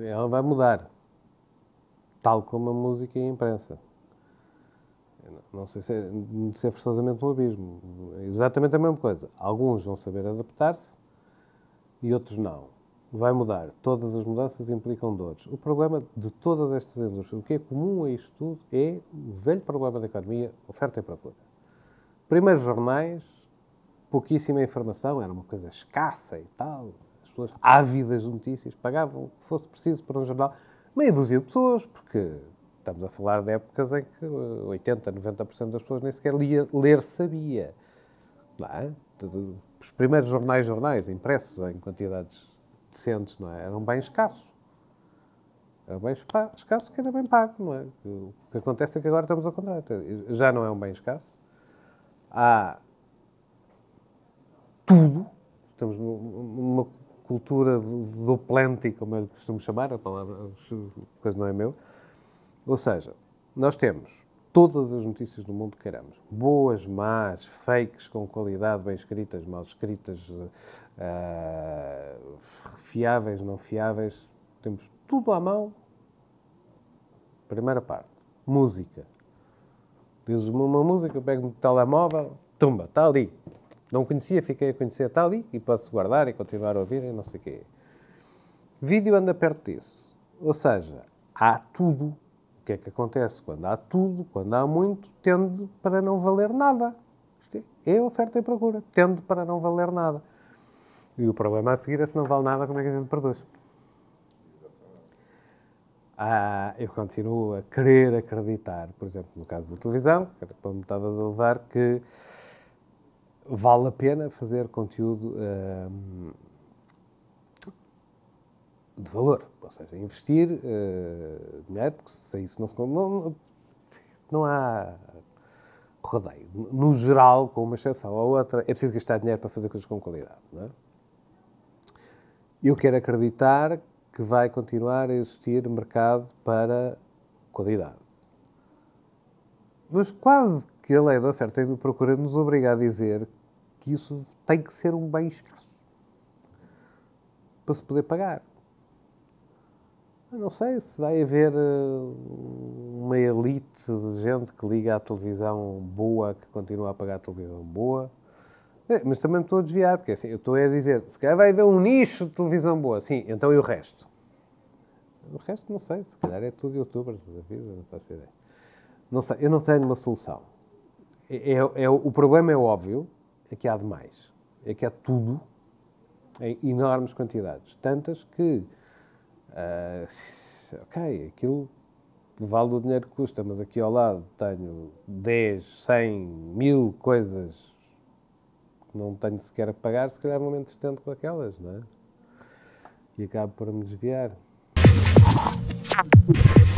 ela vai mudar. Tal como a música e a imprensa. Não sei se é forçosamente um abismo. É exatamente a mesma coisa. Alguns vão saber adaptar-se e outros não. Vai mudar. Todas as mudanças implicam dores. O problema de todas estas indústrias, o que é comum a isto tudo, é o velho problema da economia, oferta e procura. Primeiros jornais, pouquíssima informação, era uma coisa escassa e tal. As pessoas ávidas de notícias pagavam o que fosse preciso para um jornal. Meia dúzia de pessoas, porque estamos a falar de épocas em que 80%, 90% das pessoas nem sequer ler sabia. Não é? Os primeiros jornais impressos em quantidades decentes, não é? Eram bem escassos. Era bem escasso que era bem pago, não é? O que acontece é que agora estamos ao contrário. Já não é um bem escasso. Há tudo. Estamos numa cultura do plenty, como eu costumo chamar, a palavra, a coisa não é meu. Ou seja, nós temos todas as notícias do mundo que queiramos. Boas, más, fakes com qualidade, bem escritas, mal escritas, fiáveis, não fiáveis. Temos tudo à mão. Primeira parte. Música. Dizes-me uma música, eu pego no telemóvel, tumba, está ali. Não conhecia, fiquei a conhecer, está ali, e posso guardar e continuar a ouvir e não sei o quê. Vídeo anda perto disso. Ou seja, há tudo. O que é que acontece? Quando há tudo, quando há muito, tende para não valer nada. Isto é oferta e procura. Tende para não valer nada. E o problema a seguir é, se não vale nada, como é que a gente produz? Eu continuo a querer acreditar, por exemplo, no caso da televisão, para me estavas a levar, que vale a pena fazer conteúdo de valor. Ou seja, investir dinheiro, porque se isso não há rodeio. No geral, com uma exceção ou outra, é preciso gastar dinheiro para fazer coisas com qualidade. Não é? Eu quero acreditar que vai continuar a existir mercado para qualidade. Mas quase que a lei da oferta e da procura nos obriga a dizer que isso tem que ser um bem escasso para se poder pagar. Eu não sei se vai haver uma elite de gente que liga à televisão boa, que continua a pagar a televisão boa. Mas também me estou a desviar, porque assim, eu estou a dizer, se calhar vai haver um nicho de televisão boa. Sim, então e o resto? O resto não sei, se calhar é tudo youtubers da vida, não faço ideia. Não sei, eu não tenho uma solução. O problema é óbvio, é que há demais. É que há tudo, em enormes quantidades. Tantas que, ok, aquilo vale o dinheiro que custa, mas aqui ao lado tenho 10, 100, 1000 coisas que não tenho sequer a pagar, se calhar vou me entretendo com aquelas, não é? E acabo por me desviar.